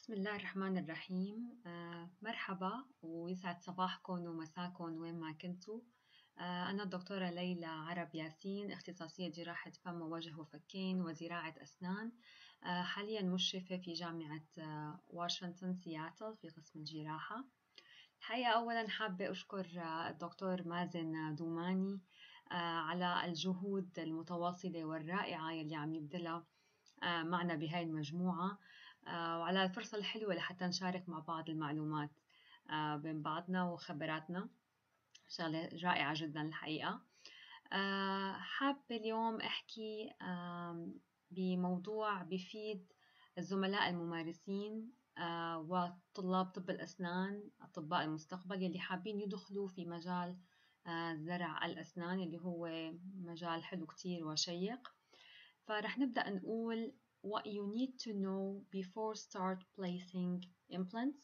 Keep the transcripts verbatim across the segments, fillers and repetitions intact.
بسم الله الرحمن الرحيم. آه مرحبا ويسعد صباحكم ومساكم وين ما كنتوا. آه أنا الدكتورة ليلى عرب ياسين، اختصاصية جراحة فم ووجه وفكين وزراعة أسنان. آه حاليا مشرفة في جامعة آه واشنطن سياتل في قسم الجراحة. الحقيقة أولا حابة أشكر آه الدكتور مازن دوماني آه على الجهود المتواصلة والرائعة يلي عم يبذلها آه معنا بهاي المجموعة، وعلى الفرصة الحلوة لحتى نشارك مع بعض المعلومات بين بعضنا وخبراتنا. شغلة رائعة جدا الحقيقة. حابة اليوم أحكي بموضوع بيفيد الزملاء الممارسين وطلاب طب الأسنان، أطباء المستقبل يلي حابين يدخلوا في مجال زرع الأسنان اللي هو مجال حلو كتير وشيق. فرح نبدأ نقول what you need to know before start placing implants.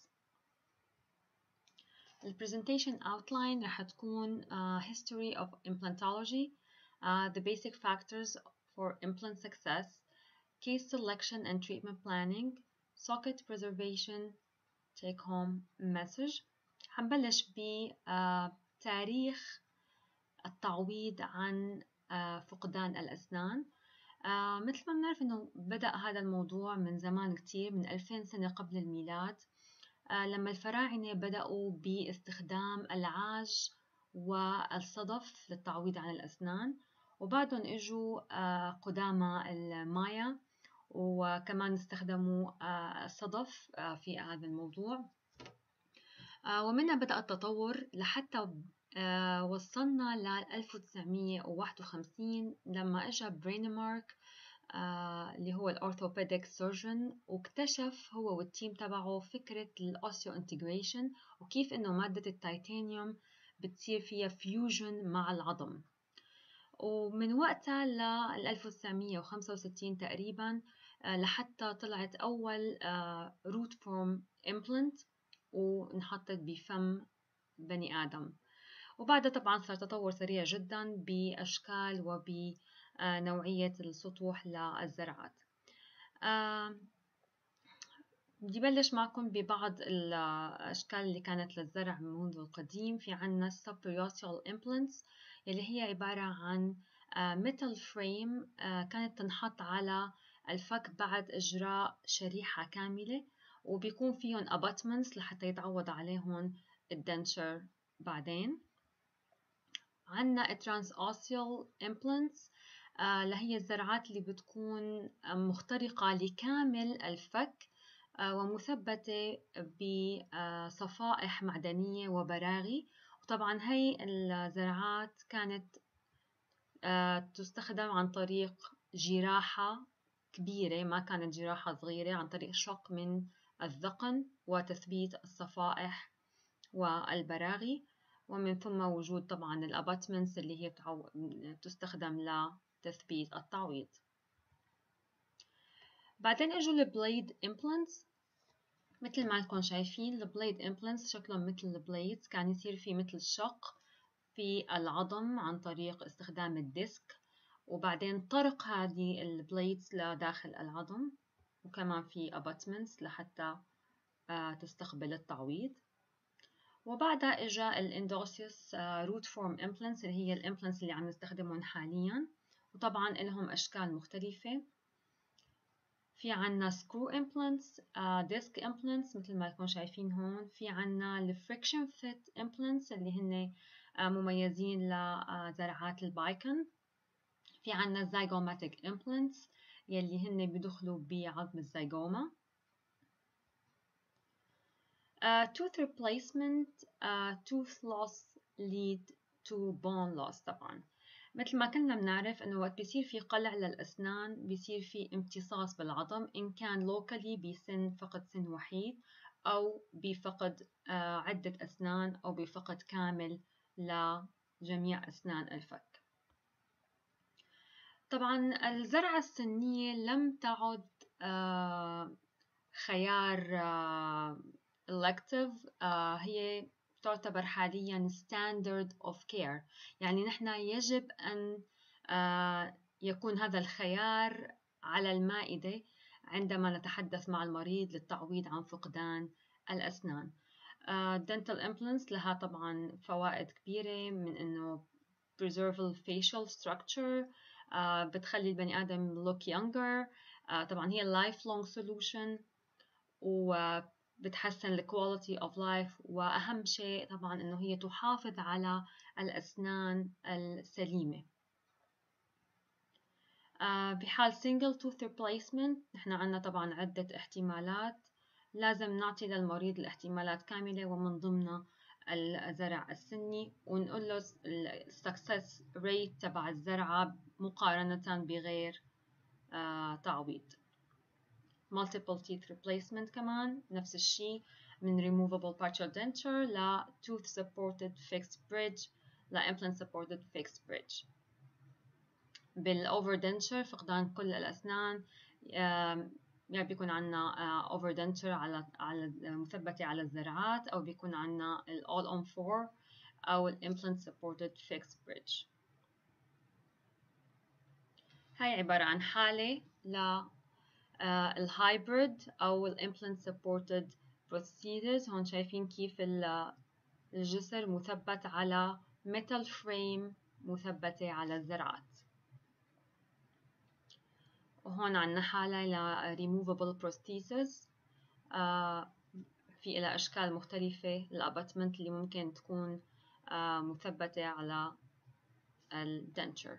The presentation outline رح تكون uh, history of implantology, uh, the basic factors for implant success, case selection and treatment planning, socket preservation, take home message. حنبلش بتاريخ التعويض عن uh, فقدان الأسنان. آه مثل ما بنعرف إنه بدأ هذا الموضوع من زمان كتير، من ألفين سنة قبل الميلاد، آه لما الفراعنة بدأوا باستخدام العاج والصدف للتعويض عن الأسنان، وبعدهم إجوا آه قدامى المايا وكمان استخدموا آه الصدف آه في هذا الموضوع. آه ومنها بدأ التطور لحتى آه وصلنا ل ألف وتسعمية وواحد وخمسين لما اجى برينمارك آه اللي هو الأورثوبيديك سيرجن، واكتشف هو والتيم تبعه فكرة الأوسيو انتجريشن وكيف إنه مادة التيتانيوم بتصير فيها فيوجن مع العظم. ومن وقتها ل ألف وتسعمية وخمسة وستين تقريبا آه لحتى طلعت أول آه روت فورم إمبلانت وانحطت بفم بني آدم. وبعدها طبعا صار تطور سريع جدا بأشكال وبنوعية السطوح للزرعات. بدي بلش معكم ببعض الأشكال اللي كانت للزرع منذ القديم. في عنا subperiosteal implants اللي هي عبارة عن metal frame كانت تنحط على الفك بعد إجراء شريحة كاملة، وبيكون فيهم abutments لحتى يتعوض عليهم الدنشر بعدين. عنا transosteal implants اللي هي الزرعات اللي بتكون مخترقة لكامل الفك ومثبتة بصفائح معدنية وبراغي. وطبعا هي الزرعات كانت تستخدم عن طريق جراحة كبيرة، ما كانت جراحة صغيرة، عن طريق شق من الذقن وتثبيت الصفائح والبراغي، ومن ثم وجود طبعا الاباتمنتس اللي هي تستخدم لتثبيت التعويض. بعدين اجوا البليد امبلانتس. مثل ما انكم شايفين البليد امبلانتس شكلهم مثل البليدز، كان يصير في مثل شق في العظم عن طريق استخدام الديسك، وبعدين طرق هذه البليدز لداخل العظم، وكمان في اباتمنتس لحتى تستقبل التعويض. وبعدها اجا الاندوسيوس روت فورم امبلانتس اللي هي الامبلانتس اللي عم نستخدمهم حاليا، وطبعا لهم اشكال مختلفه. في عنا سكرو امبلانتس، ديسك امبلانتس مثل ما تكونوا شايفين هون. في عنا الفريكشن فيت امبلانتس اللي هن uh, مميزين لزرعات البايكن. في عنا الزيغوماتيك امبلانتس يلي هن بيدخلوا بعظم الزيغوما. Uh, tooth replacement, uh, tooth loss lead to bone loss. طبعا مثل ما كلنا بنعرف انه وقت بيصير في قلع للأسنان بيصير في امتصاص بالعظم، إن كان locally بسن فقد سن وحيد أو بفقد uh, عدة أسنان أو بفقد كامل لجميع أسنان الفك. طبعا الزرعة السنية لم تعد uh, خيار uh, elective، uh, هي تعتبر حاليا standard of care، يعني نحن يجب أن uh, يكون هذا الخيار على المائدة عندما نتحدث مع المريض للتعويض عن فقدان الأسنان. uh, dental implants لها طبعا فوائد كبيرة، من إنه preserve the facial structure، uh, بتخلي البني آدم look younger، uh, طبعا هي lifelong solution، وبتحسن ال quality of life، وأهم شيء طبعا إنه هي تحافظ على الأسنان السليمة. uh, بحال single tooth replacement نحن عنا طبعا عدة احتمالات، لازم نعطي للمريض الاحتمالات كاملة ومن ضمنها الزرع السني، ونقول له ال success rate تبع الزرعة مقارنة بغير آه تعويض. multiple teeth replacement كمان نفس الشيء، من removable partial denture ل tooth supported fixed bridge ل implant supported fixed bridge. بالover denture فقدان كل الأسنان، يعني بيكون عنا over denture على على مثبتة على الزرعات، أو بيكون عنا ال all on four أو ال implant supported fixed bridge. هاي عبارة عن حالة ل الهايبريد أو ال implant supported prosthesis. هون شايفين كيف الجسر مثبت على metal frame مثبتة على الزرعات. وهون عنا حالة ل removable prosthesis، آه في إلى أشكال مختلفة الأباتمنت اللي ممكن تكون آه مثبتة على الدنتشر.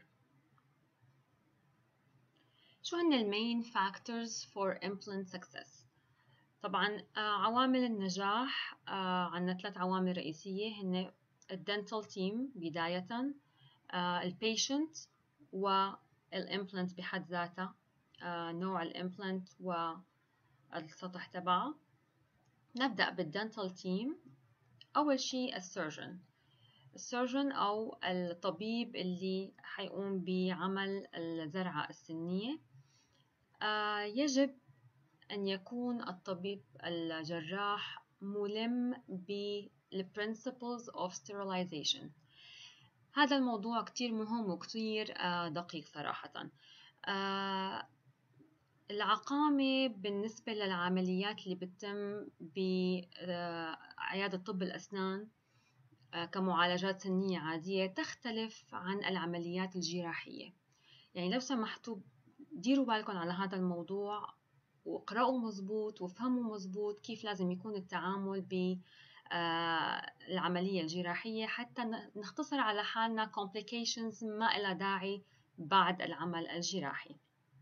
شو هن المين factors for implant success؟ طبعا آه عوامل النجاح، آه عنا ثلاث عوامل رئيسية، هن الدنتال تيم بداية، آه البيشنت، والإمبلانت بحد ذاتها، آه نوع الإمبلانت والسطح تبعه. نبدأ بالدنتال تيم. أول شيء السيرجن السيرجن أو الطبيب اللي حيقوم بعمل الزرعة السنية. آه يجب أن يكون الطبيب الجراح ملم بال principles of sterilization. هذا الموضوع كتير مهم وكتير آه دقيق صراحة. آه العقامة بالنسبة للعمليات اللي بتتم بعيادة طب الأسنان كمعالجات سنية عادية تختلف عن العمليات الجراحية. يعني لو سمحتوا ديروا بالكم على هذا الموضوع، واقرأوا مزبوط وفهموا مزبوط كيف لازم يكون التعامل بالعملية الجراحية، حتى نختصر على حالنا complications ما إلى داعي بعد العمل الجراحي.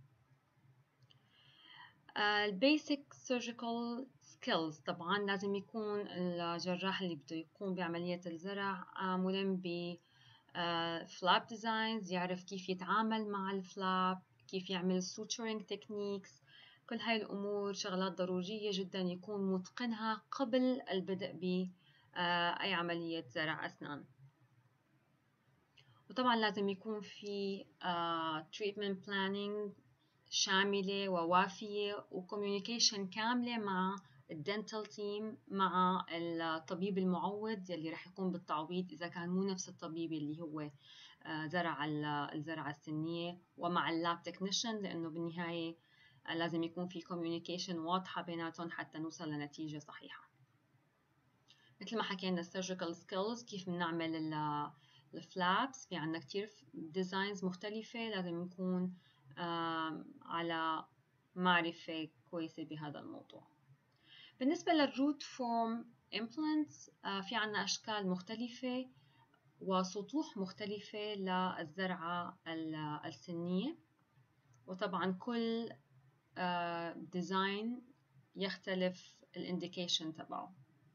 البيسك سيرجيكال سكيلز طبعا لازم يكون الجراح اللي بده يقوم بعملية الزرع ملم ب فلاب ديزاينز، يعرف كيف يتعامل مع الفلاب، كيف يعمل suturing techniques. كل هاي الأمور شغلات ضرورية جدا يكون متقنها قبل البدء بأي عملية زرع أسنان. وطبعا لازم يكون في treatment planning شاملة ووافية، وكوميونيكيشن كاملة مع الدنتال تيم، مع الطبيب المعوض يلي رح يقوم بالتعويض إذا كان مو نفس الطبيب اللي هو زرع الزرعة السنية، ومع اللاب تكنيشن، لأنه بالنهاية لازم يكون في كوميونيكيشن واضحة بيناتهم حتى نوصل لنتيجة صحيحة. مثل ما حكينا السيرجيكال سكيلز، كيف بنعمل الفلابس، في عنا كتير ديزاينز مختلفة، لازم نكون على معرفة كويسة بهذا الموضوع. بالنسبة للروت فورم implants، في عنا أشكال مختلفة وسطوح مختلفة للزرعة السنية، وطبعا كل ديزاين يختلف الانديكيشن تبعه.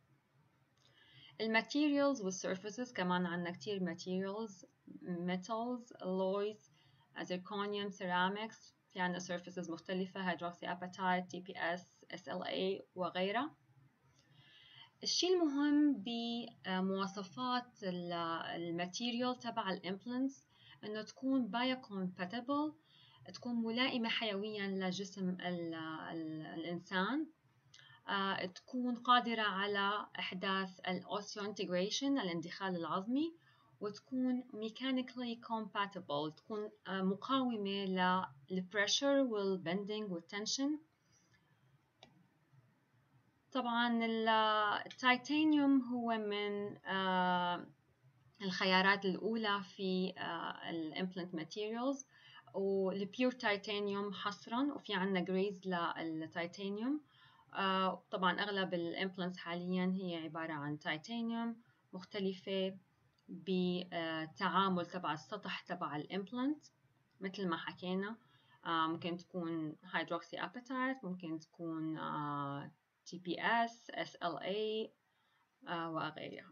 الماتيريالز والسيرفيسز كمان عنا كتير ماتيريالز، metals, alloys، zirconium، ceramics. في عنا surfaces مختلفة، hydroxyapatite، تي بي إس، إس إل إيه وغيرها. الشيء المهم بمواصفات الماتيريال تبع الامبلانتس انه تكون biocompatible، تكون ملائمة حيويا لجسم ال ال الإنسان، آه، تكون قادرة على إحداث الأوسيو انتجريشن الاندخال العظمي، وتكون mechanically compatible، تكون آه، مقاومة للبريشر والبندنج والتنشن، طبعا التيتانيوم هو من الخيارات الأولى في الإمبلانت ماتيريالز، والبيور تيتانيوم حصرا، وفي عنا جريز للتيتانيوم. طبعا أغلب الإمبلانتس حاليا هي عبارة عن تيتانيوم مختلفة بتعامل تبع السطح تبع الإمبلانت مثل ما حكينا. ممكن تكون هيدروكسي أباتايت، ممكن تكون تي بي إس، إس إل إيه وغيرها.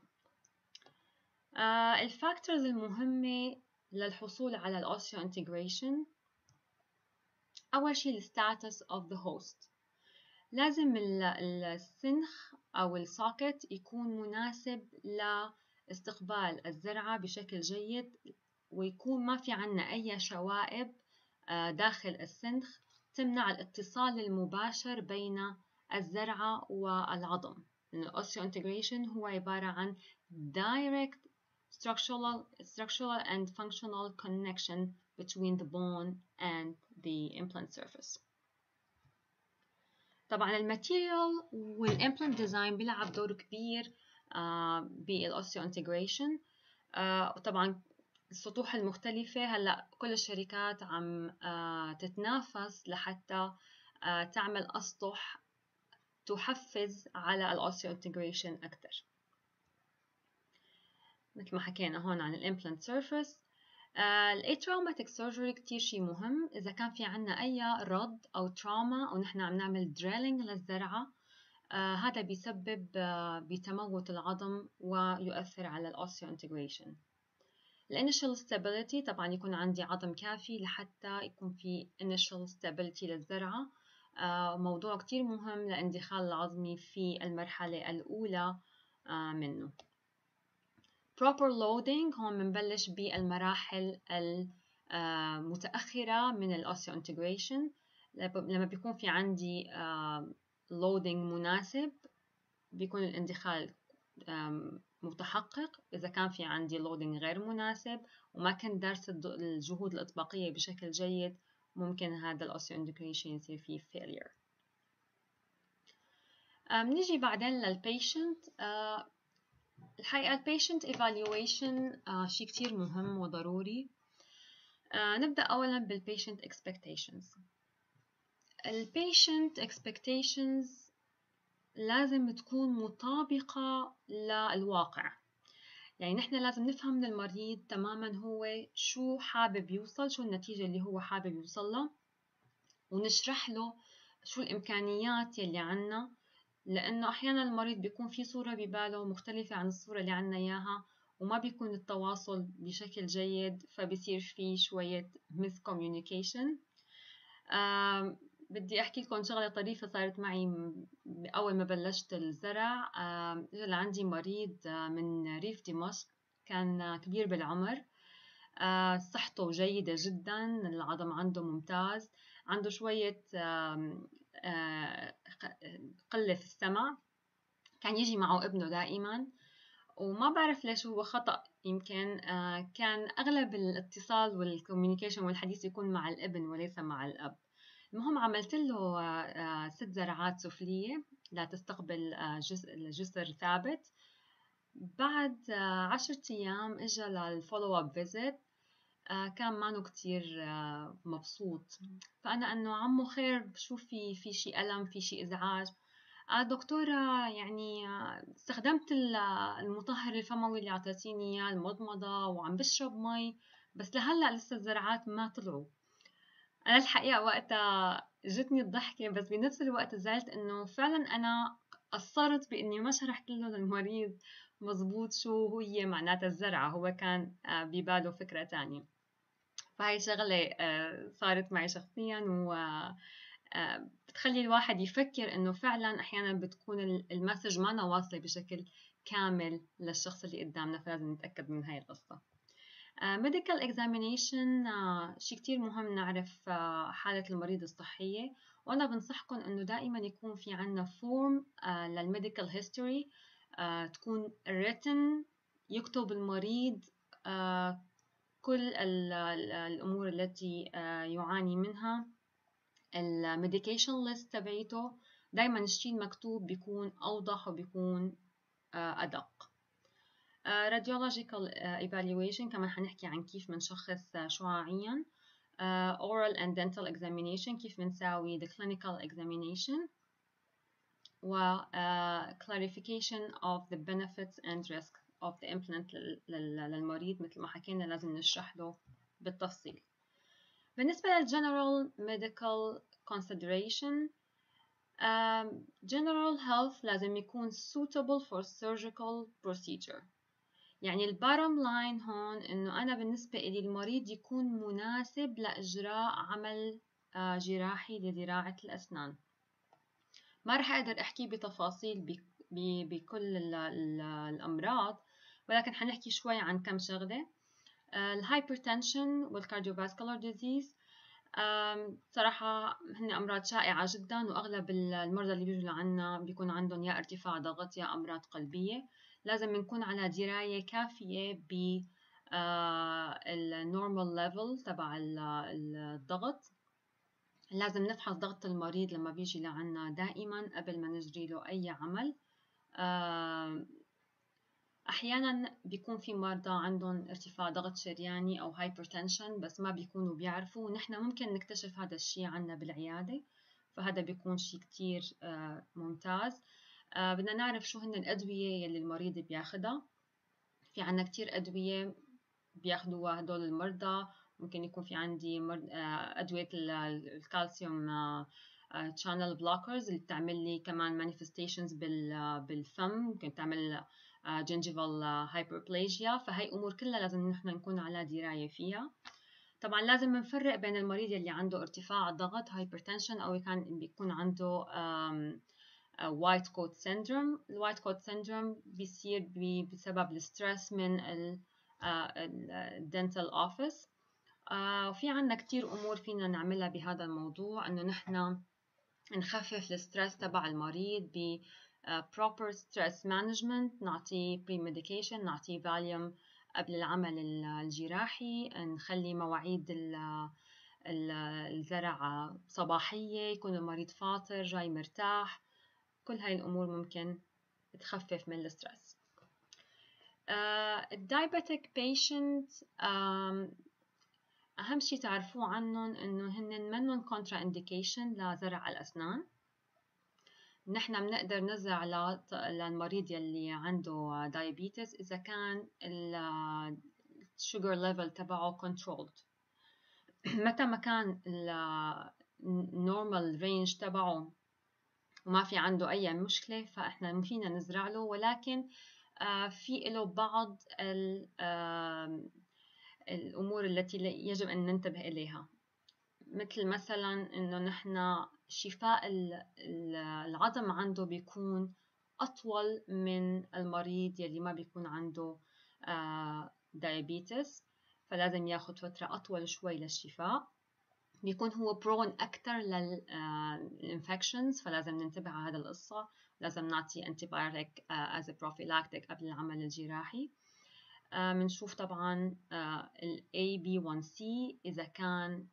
الفاكتورز المهمة للحصول على الأوسيو انتجريشن، أول شيء الستاتس of the host. لازم السنخ أو السوكت يكون مناسب لاستقبال الزرعة بشكل جيد، ويكون ما في عنا أي شوائب داخل السنخ تمنع الاتصال المباشر بين الزرعة والعظم. الأوسيو انتجريشن هو عبارة عن direct structural, structural and functional connection between the bone and the implant surface. طبعا الماتيريال والإمبلانت ديزاين بيلعب دور كبير بالأوسيو انتجريشن. طبعا السطوح المختلفة، هلأ كل الشركات عم تتنافس لحتى تعمل أسطح تحفز على الأوسيو انتجريشن أكثر. مثل ما حكينا هون عن الإمبلانت سيرفيس. الاتروماتيك سيرجري كتير شيء مهم. إذا كان في عنا أي رد أو تراما أو نحن عم نعمل دريلينج للزرعة، آه هذا بيسبب آه بتموت العظم ويؤثر على الأوسيو انتجريشن. الانيشال ستابيليتي، طبعا يكون عندي عظم كافي لحتى يكون في initial stability للزرعة. آه موضوع كتير مهم لاندخال العظمي في المرحلة الأولى آه منه. proper loading، هون بنبلش بالمراحل المتأخرة من الأوسيو انتجريشن. لما بيكون في عندي loading مناسب بيكون الاندخال متحقق. إذا كان في عندي loading غير مناسب وما كنت دارس الجهود الإطباقية بشكل جيد، ممكن هذا الأوسيو انتجريشن يصير فيه failure. نيجي بعدين للبيشنت. الحقيقة البيشنت evaluation آه شيء كتير مهم وضروري. آه نبدأ أولا بالبيشنت expectations. البيشنت expectations لازم تكون مطابقة للواقع. يعني نحن لازم نفهم من المريض تماما هو شو حابب يوصل، شو النتيجة اللي هو حابب يوصلها، ونشرح له شو الإمكانيات يلي عنا. لأنه أحيانا المريض بيكون في صورة بباله مختلفة عن الصورة اللي عنا إياها، وما بيكون التواصل بشكل جيد، فبصير في شوية miscommunication. بدي أحكي لكم شغلة طريفة صارت معي أول ما بلشت الزرع. إجا لعندي مريض من ريف دمشق، كان كبير بالعمر، صحته جيدة جدا، العظم عنده ممتاز، عنده شوية قلة في السمع، كان يجي معه ابنه دائما، وما بعرف ليش هو خطأ. يمكن كان أغلب الاتصال والكوميونيكيشن والحديث يكون مع الابن وليس مع الأب. المهم عملت له ست زرعات سفلية لا تستقبل جسر ثابت. بعد عشرة أيام إجا للفولو أب فيزيت، كان مانو كتير مبسوط. فأنا أنه عمو خير، شو في في شي ألم، في شي إزعاج؟ آه دكتورة يعني استخدمت المطهر الفموي اللي عطيتيني إياه، المضمضة، وعم بشرب مي، بس لهلأ لسه الزرعات ما طلعوا. أنا الحقيقة وقتها جتني الضحكة، بس بنفس الوقت زعلت إنه فعلا أنا قصرت بإني ما شرحت له للمريض مزبوط شو هي معناتها الزرعة، هو كان بباله فكرة تانية. فهي شغلة صارت معي شخصيا، و بتخلي الواحد يفكر إنه فعلا أحيانا بتكون المسج ما واصلة بشكل كامل للشخص اللي قدامنا، فلازم نتأكد من هاي القصة. medical examination شيء كتير مهم نعرف حالة المريض الصحية، وأنا بنصحكم إنه دائما يكون في عنا فورم للميديكال هيستوري تكون written، يكتب المريض كل الأمور التي يعاني منها، الميديكيشن ليست تبعيته، دايما الشيء المكتوب بيكون أوضح وبيكون أدق. radiological evaluation كمان حنحكي عن كيف منشخص شعاعيا. oral and dental examination كيف منساوي the clinical examination. و clarification of the benefits and risks of the implant للمريض مثل ما حكينا لازم نشرح له بالتفصيل. بالنسبة لل general medical consideration um, general health لازم يكون suitable for surgical procedure. يعني البارم لاين هون إنه أنا بالنسبة إلي المريض يكون مناسب لإجراء عمل جراحي لزراعة الأسنان. ما رح أقدر أحكي بتفاصيل بكل الأمراض، ولكن حنحكي شوي عن كم شغلة. الهايبرتنشن والكارديوفاسكولار ديزيز صراحة هن أمراض شائعة جدا، وأغلب المرضى اللي بيجوا لعنا بيكون عندهم يا ارتفاع ضغط يا أمراض قلبية. لازم نكون على دراية كافية ب النورمال ليفل تبع الضغط. لازم نفحص ضغط المريض لما بيجي لعنا دائما قبل ما نجري له أي عمل. أحيانا بيكون في مرضى عندهم ارتفاع ضغط شرياني أو هايبرتنشن بس ما بيكونوا بيعرفوا، ونحن ممكن نكتشف هذا الشيء عنا بالعيادة، فهذا بيكون شيء كتير ممتاز. بدنا نعرف شو هن الأدوية يلي المريض بياخدها. في عنا كتير أدوية بياخدوها هدول المرضى. ممكن يكون في عندي أدوية الكالسيوم channel blockers اللي بتعمل لي كمان manifestations بالفم، ممكن تعمل gingival hyperplasia. فهي أمور كلها لازم نحن نكون على دراية فيها. طبعا لازم نفرق بين المريض اللي عنده ارتفاع ضغط hypertension أو كان بيكون عنده white coat syndrome. الوايت كوت syndrome بيصير بسبب الستريس من الدنتال اوفيس. وفي عنا كتير أمور فينا نعملها بهذا الموضوع، إنه نحن نخفف الستريس تبع المريض ب proper stress management. نعطي pre-medication، نعطي فاليوم قبل العمل الجراحي، نخلي مواعيد الزرع صباحية، يكون المريض فاطر جاي مرتاح. كل هاي الأمور ممكن تخفف من الستريس. الدايبيتك بيشنت أهم شيء تعرفوه عنهم إنه هن منهم كونترا إنديكيشن لزرع الأسنان. نحن بنقدر نزرع للمريض يلي عنده دايابيتس إذا كان الشوجر ليفل تبعه controlled. متى ما كان النورمال رينج تبعه وما في عنده أي مشكلة فإحنا فينا نزرع له، ولكن في له بعض الأمور التي يجب أن ننتبه إليها، مثل مثلا إنه نحن شفاء العظم عنده بيكون أطول من المريض يلي ما بيكون عنده دايابيتس، فلازم ياخد فترة أطول شوي للشفاء. بيكون هو برون أكتر للإنفكشنز، فلازم ننتبه على هذا القصة. لازم نعطي antibiotic as a prophylactic قبل العمل الجراحي. بنشوف طبعا ال إيه بي وان سي إذا كان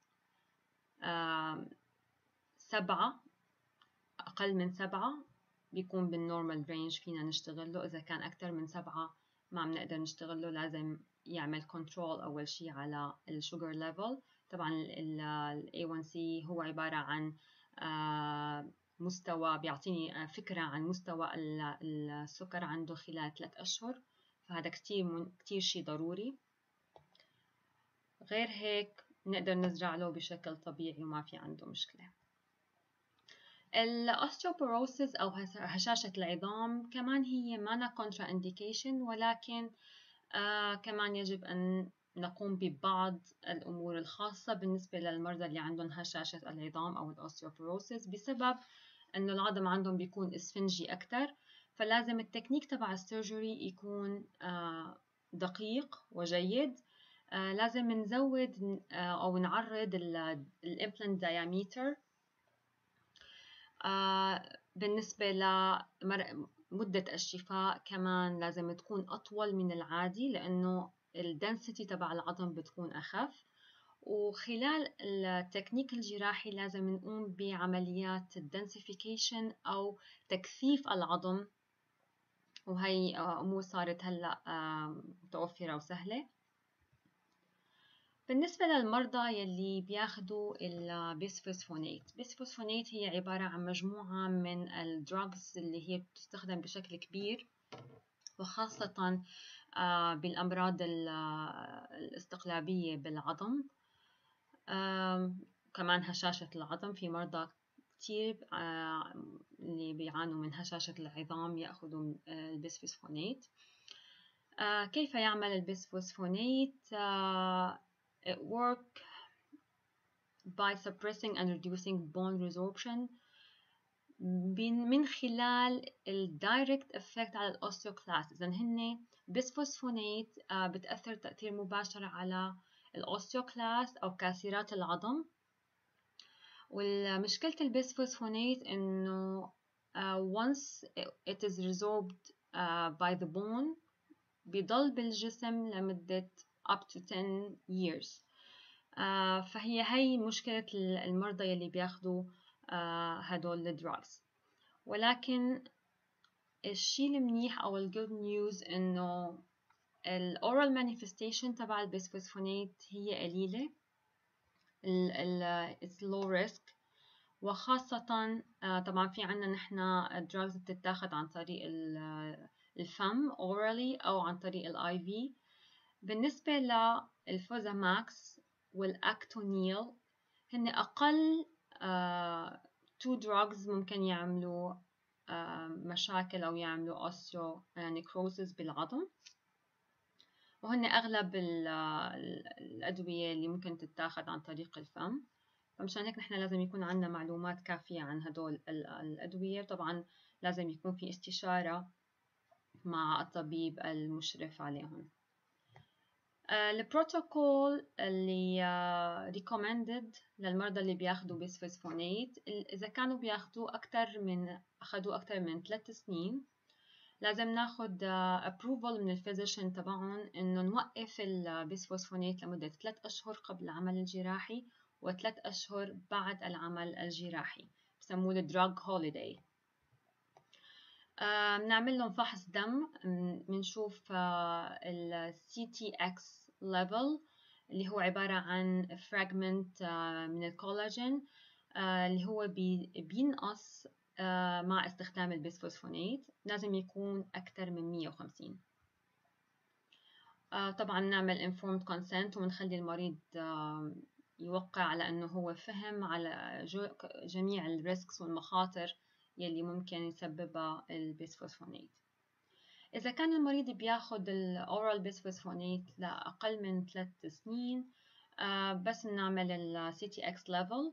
سبعة أقل من سبعة بيكون بالنورمال رينج فينا نشتغله. إذا كان أكتر من سبعة ما بنقدر نشتغله، لازم يعمل كنترول أول شيء على الشوجر ليفل. طبعا ال إيه وان سي هو عبارة عن مستوى بيعطيني فكرة عن مستوى السكر عنده خلال ثلاث أشهر، فهذا كتير كتير شيء ضروري. غير هيك نقدر نزرع له بشكل طبيعي وما في عنده مشكلة. الأوستيوبوروسيس أو هشاشة العظام كمان هي مانا كونترا إنديكيشن، ولكن آه كمان يجب أن نقوم ببعض الأمور الخاصة بالنسبة للمرضى اللي عندهم هشاشة العظام أو الأوستيوبوروسيس، بسبب أنه العظم عندهم بيكون إسفنجي أكتر. فلازم التكنيك تبع السيرجري يكون آه دقيق وجيد. آه لازم نزود آه أو نعرض الإمبلانت داياميتر. آه بالنسبة لمدة الشفاء كمان لازم تكون أطول من العادي، لأنه الدنسيتي تبع العظم بتكون أخف. وخلال التكنيك الجراحي لازم نقوم بعمليات الدنسيفيكيشن أو تكثيف العظم، وهي أمور صارت هلأ متوفرة وسهلة. بالنسبة للمرضى يلي بياخدوا البيسفوسفونات، البيسفوسفونات هي عبارة عن مجموعة من الدراجز اللي هي بتستخدم بشكل كبير، وخاصة بالأمراض الاستقلابية بالعظم، كمان هشاشة العظم. في مرضى كتير اللي بيعانوا من هشاشة العظام يأخذوا البيسفوسفونات. كيف يعمل البيسفوسفونات؟ It work by suppressing and reducing bone resorption من خلال ال direct effect على الأوستيوكلاست. إذن هن بيسفوسفونات بتأثر تأثير مباشر على الأوستيوكلاست أو كاسرات العظم. والمشكلة البيسفوسفونات إنه uh, once it is resorbed uh, by the bone بيضل بالجسم لمدة up to ten years. uh, فهي هي مشكلة المرضى يلي بياخدوا uh, هدول الدراجز. ولكن الشيء المنيح أو ال good news إنه ال oral manifestation تبع البيسفوسفونات هي قليلة، ال ال it's low risk. وخاصة طبعا في عنا نحن الدراجز بتتاخد عن طريق الفم orally أو عن طريق ال آي في. بالنسبة للفوزاماكس والأكتونيل هن أقل two drugs ممكن يعملوا مشاكل أو يعملوا osteonecrosis بالعظم، وهن أغلب الأدوية اللي ممكن تتاخد عن طريق الفم. فمشان هيك نحن لازم يكون عندنا معلومات كافية عن هدول الأدوية. طبعا لازم يكون في استشارة مع الطبيب المشرف عليهم. البروتوكول اللي recommended للمرضى اللي بياخدوا بيسفوسفونات، إذا كانوا بياخدوا أكتر من أخدوا أكتر من ثلاث سنين لازم ناخد approval من الفيزيشن تبعهم إنه نوقف البيسفوسفونات لمدة ثلاث أشهر قبل العمل الجراحي وثلاث أشهر بعد العمل الجراحي، بسموه الدراج هوليداي. بنعمل لهم فحص دم، بنشوف ال سي تي إكس level اللي هو عبارة عن fragment من الكولاجين اللي هو بينقص مع استخدام البيسفوسفونات، لازم يكون أكثر من مية وخمسين. طبعا نعمل informed consent ونخلي المريض يوقع على أنه هو فهم على جميع الريسكس والمخاطر يلي ممكن يسببها البيسفوسفونات. إذا كان المريض بياخد الأورال بيسفوسفونات لأقل من ثلاث سنين بس نعمل ال سي تي إكس level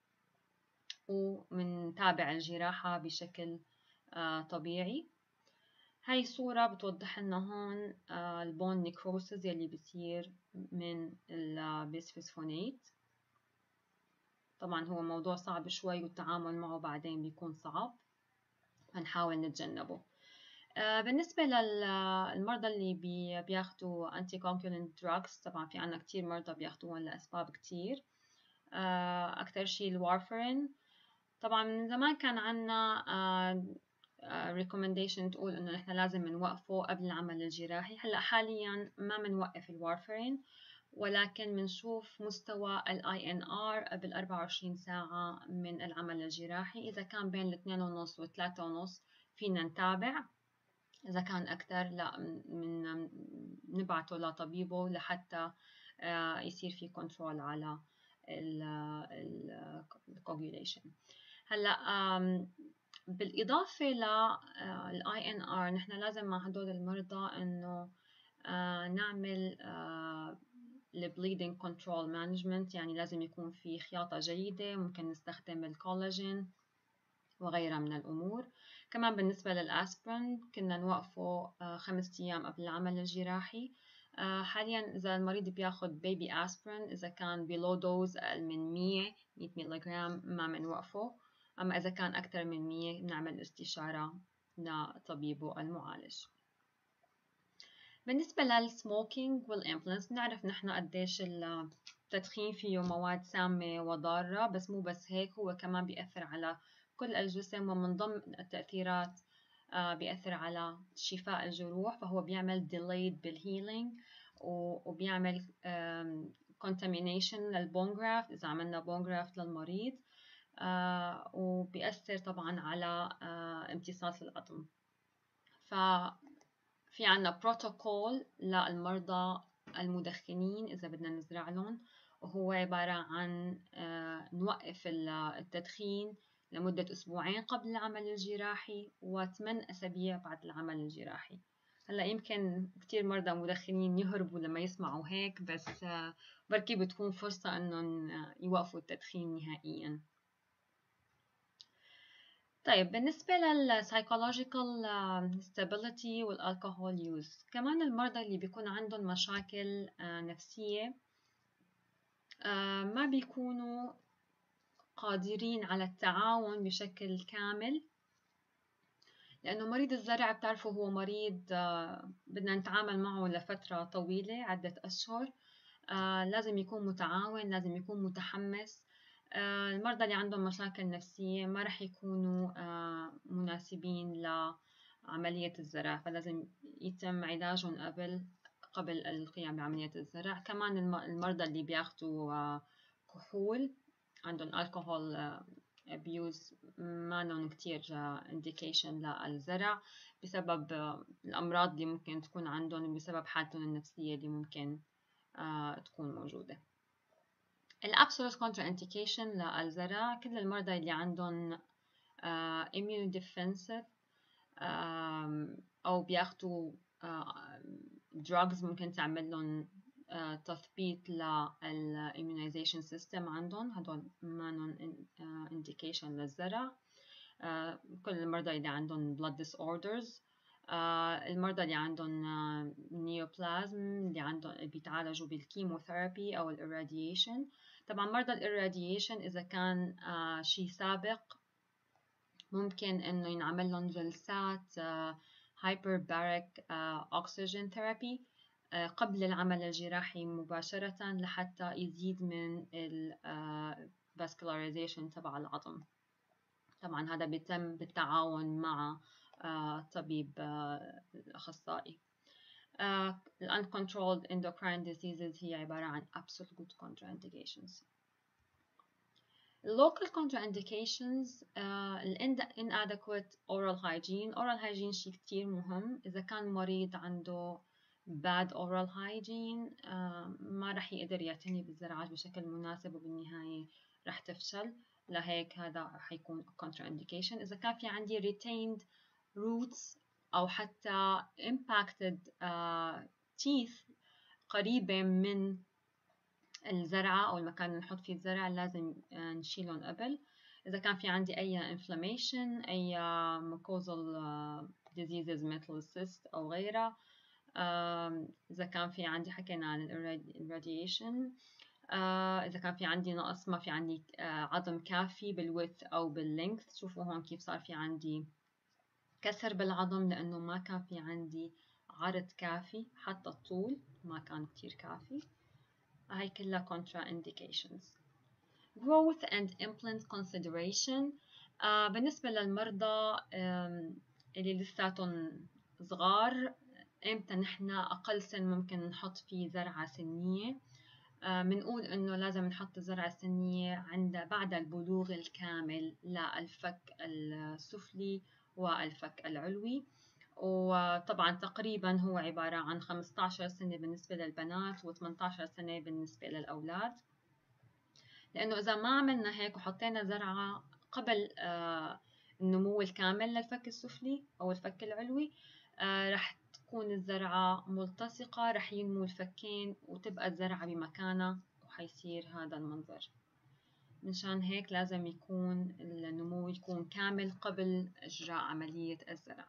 ومنتابع الجراحة بشكل طبيعي. هاي صورة بتوضح لنا هون البون نيكروسيس يلي بيصير من البيسفوسفونات. طبعا هو موضوع صعب شوي والتعامل معه بعدين بيكون صعب، هنحاول نتجنبه. بالنسبة للمرضى اللي بي بياخدوا anticoagulant drugs، طبعا في عنا كتير مرضى بياخدوهم لأسباب كتير. أكتر شيء الوارفرين. طبعا من زمان كان عنا recommendation تقول إنه نحن لازم نوقفه قبل العمل الجراحي. هلا حاليا ما بنوقف الوارفرين، ولكن بنشوف مستوى ال آي إن آر قبل أربعة وعشرين ساعة من العمل الجراحي. إذا كان بين الاثنين ونص والثلاثة ونص فينا نتابع، إذا كان أكتر لا من نبعته لطبيبه لحتى يصير في كنترول على الكوغيوليشن. هلا بالإضافة لل آي إن آر نحن لازم مع هدول المرضى إنه نعمل ال bleeding control management، يعني لازم يكون في خياطة جيدة، ممكن نستخدم الكولاجين وغيرها من الأمور. كمان بالنسبة للأسبرين كنا نوقفه خمس أيام قبل العمل الجراحي. حاليا إذا المريض بياخد بيبي أسبرين إذا كان below dose أقل من مية ملغرام ما بنوقفه، أما إذا كان أكثر من مية نعمل استشارة لطبيبه المعالج. بالنسبة للسموكينج والإمبلانتس نعرف نحن قديش التدخين فيه مواد سامة وضارة، بس مو بس هيك، هو كمان بيأثر على كل الجسم، ومن ضمن التأثيرات بيأثر على شفاء الجروح، فهو بيعمل delayed بالhealing، وبيعمل contamination للبون جرافت إذا عملنا بون جرافت للمريض، وبيأثر طبعا على امتصاص العظم. ففي عنا بروتوكول للمرضى المدخنين إذا بدنا نزرع لهم، وهو عبارة عن نوقف التدخين لمدة أسبوعين قبل العمل الجراحي وثمان أسابيع بعد العمل الجراحي. هلا يمكن كتير مرضى مدخنين يهربوا لما يسمعوا هيك، بس بركي بتكون فرصة إنهم يوقفوا التدخين نهائياً. طيب بالنسبة لل psychological stability وال alcohol use، كمان المرضى اللي بيكون عندهم مشاكل نفسية ما بيكونوا قادرين على التعاون بشكل كامل، لأنه مريض الزرع بتعرفوا هو مريض بدنا نتعامل معه لفترة طويلة عدة أشهر، لازم يكون متعاون، لازم يكون متحمس. المرضى اللي عندهم مشاكل نفسية ما رح يكونوا مناسبين لعملية الزرع، فلازم يتم علاجهم قبل قبل القيام بعملية الزرع. كمان المرضى اللي بياخدوا كحول عندهم alcohol abuse ما لهم كتير indication للزرع بسبب الأمراض اللي ممكن تكون عندهم، بسبب حالتهم النفسية اللي ممكن تكون موجودة. الابسولوت كونترا انديكيشن للزرع، كل المرضى اللي عندهم immune defensive أو بياخدوا drugs ممكن تعمل لهم تثبيت للimmunization system عندهم، هدول ما لهم indication للزرع. كل المرضى اللي عندهم blood disorders، المرضى اللي عندهم نيوبلازم اللي عندهم بيتعالجوا بالكيموثيرابي أو الإراديشن. طبعا مرضى الإراديشن إذا كان شيء سابق ممكن إنه ينعمل لهم جلسات hyperbaric oxygen therapy قبل العمل الجراحي مباشرة لحتى يزيد من ال vascularization تبع العظم. طبعا هذا بيتم بالتعاون مع طبيب الأخصائي. ال uncontrolled endocrine diseases هي عبارة عن absolute contraindications. local contraindications ال inadequate oral hygiene. oral hygiene شيء كتير مهم. إذا كان مريض عنده bad oral hygiene ما رح يقدر يعتني بالزراعات بشكل مناسب، وبالنهاية رح تفشل، لهيك هذا حيكون contraindication. إذا كان في عندي retained roots أو حتى impacted uh, teeth قريبة من الزرعة أو المكان اللي نحط فيه الزرع، لازم نشيلهم قبل. إذا كان في عندي أي inflammation، أي mucosal diseases مثل cyst أو غيرها، إذا كان في عندي حكينا عن irradiation، إذا كان في عندي نقص، ما في عندي عظم كافي بالويدث أو باللينث. شوفوا هون كيف صار في عندي كسر بالعظم لأنه ما كان في عندي عرض كافي، حتى الطول ما كان كتير كافي. هاي كلها contraindications. growth and implant consideration. آه بالنسبة للمرضى اللي لساتهم صغار، امتى نحن أقل سن ممكن نحط فيه زرعة سنية؟ بنقول آه إنه لازم نحط الزرعة السنية عند بعد البلوغ الكامل للفك السفلي والفك العلوي، وطبعا تقريبا هو عبارة عن خمسة عشر سنة بالنسبة للبنات و ثمانية عشر سنة بالنسبة للأولاد. لأنه إذا ما عملنا هيك وحطينا زرعة قبل آه النمو الكامل للفك السفلي أو الفك العلوي، آه رح تكون الزرعة ملتصقة، رح ينمو الفكين وتبقى الزرعة بمكانها وحيصير هذا المنظر. منشان هيك لازم يكون النمو يكون كامل قبل إجراء عملية الزرع.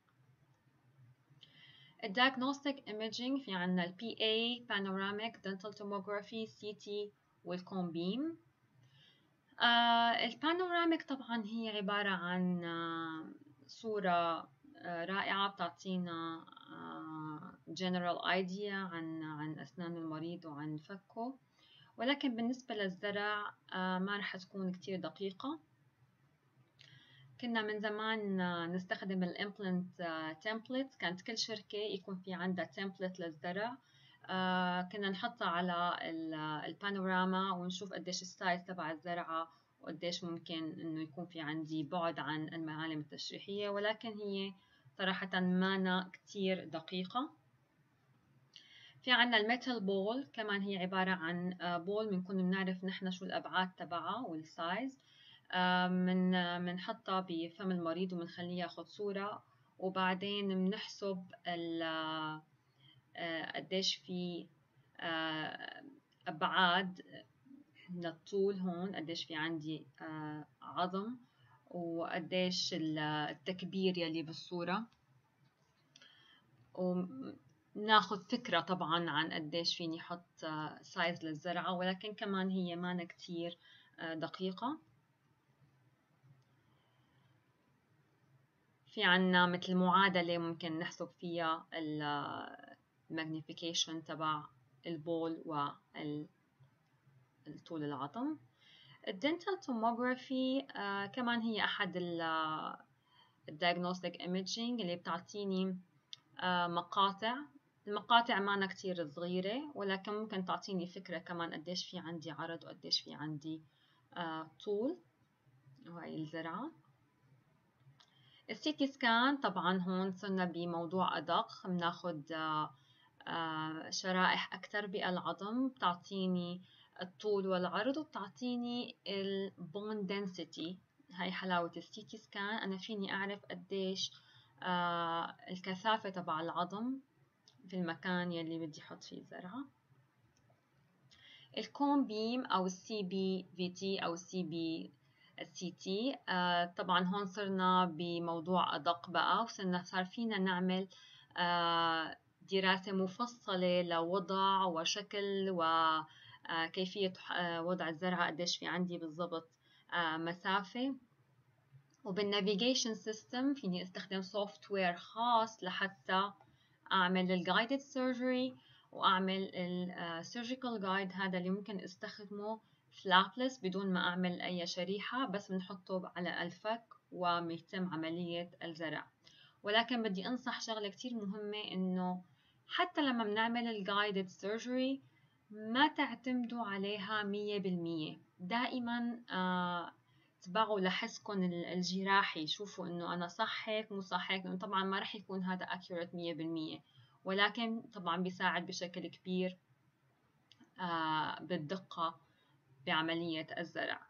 الdiagnostic imaging في عنا ال بي إيه panoramic dental tomography سي تي والكون بيم. آه البانوراميك طبعا هي عبارة عن آه صورة آه رائعة بتعطينا آه general idea عن عن أسنان المريض وعن فكه، ولكن بالنسبة للزرع ما رح تكون كتير دقيقة. كنا من زمان نستخدم الامبلنت تمبلت، كانت كل شركة يكون في عندها تمبلت للزرع، كنا نحطها على البانوراما ونشوف قديش السايز تبع الزرعة وقديش ممكن انه يكون في عندي بعد عن المعالم التشريحية، ولكن هي صراحة مانا كتير دقيقة. في عنا الميتال بول كمان، هي عبارة عن بول بنكون بنعرف نحن شو الأبعاد تبعها والسايز، من منحطها بفم المريض ومنخليه ياخد صورة، وبعدين بنحسب قديش في أبعاد للطول. هون قديش في عندي عظم وقديش التكبير يلي بالصورة، وناخد فكرة طبعا عن قديش فيني حط سايز للزرعة، ولكن كمان هي مانا كتير دقيقة. في عنا مثل معادلة ممكن نحسب فيها الماجنيفيكيشن تبع البول والطول العظم. الدنتال توموغرافي آه كمان هي أحد الدياغنوستيك ايميجينج اللي بتعطيني آه مقاطع. المقاطع مانا كتير صغيرة، ولكن ممكن تعطيني فكرة كمان قديش في عندي عرض وقديش في عندي آه طول، وهي الزرعة. السيتي سكان طبعا هون صرنا بموضوع أدق، بناخد آه آه شرائح أكتر بالعظم، بتعطيني الطول والعرض وبتعطيني البون دنسيتي. هاي حلاوة السيتي سكان، أنا فيني أعرف قديش آه الكثافة تبع العظم في المكان يلي بدي أحط فيه الزرعة. الكون بيم أو السي بي في تي أو السي بي السي تي آه طبعا هون صرنا بموضوع أدق بقى، وصرنا صار فينا نعمل آه دراسة مفصلة لوضع وشكل وكيفية آه وضع الزرعة، قديش في عندي بالضبط آه مسافة. وبالنافيجيشن سيستم فيني استخدم سوفت وير خاص لحتى أعمل الجايدد سيرجري وأعمل السيرجيكال جايد، هذا اللي ممكن استخدمه فلابلس بدون ما أعمل أي شريحة، بس بنحطه على الفك ويتم عملية الزرع. ولكن بدي أنصح شغلة كتير مهمة، إنه حتى لما بنعمل الجايدد سيرجري ما تعتمدوا عليها مية بالمية. دائما آه تبعوا لحسكم الجراحي، شوفوا إنه أنا صح هيك مو صح هيك، لأنه طبعا ما رح يكون هذا accurate مية بالمية، ولكن طبعا بيساعد بشكل كبير آه بالدقة بعملية الزرع.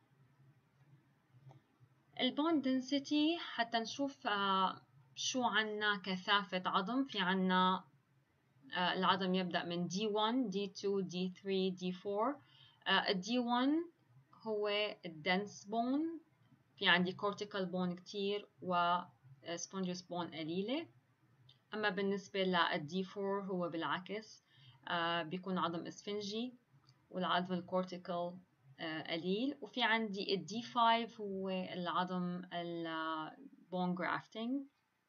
البون density حتى نشوف آه شو عنا كثافة عظم. في عنا آه العظم يبدأ من دي واحد دي اثنين دي ثلاثة دي أربعة. آه دي واحد هو الدنس بون، في عندي cortical bone كتير و spongious bone قليلة. أما بالنسبة للدي أربعة هو بالعكس، آه بيكون عظم اسفنجي والعظم الكورتيكال آه قليل. وفي عندي الدي خمسة هو العظم البون جرافتنج.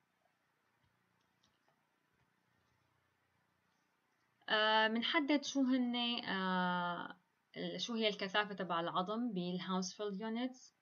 بنحدد شو هن آه شو هي الكثافة تبع العظم بالهاوسفيلد يونتس،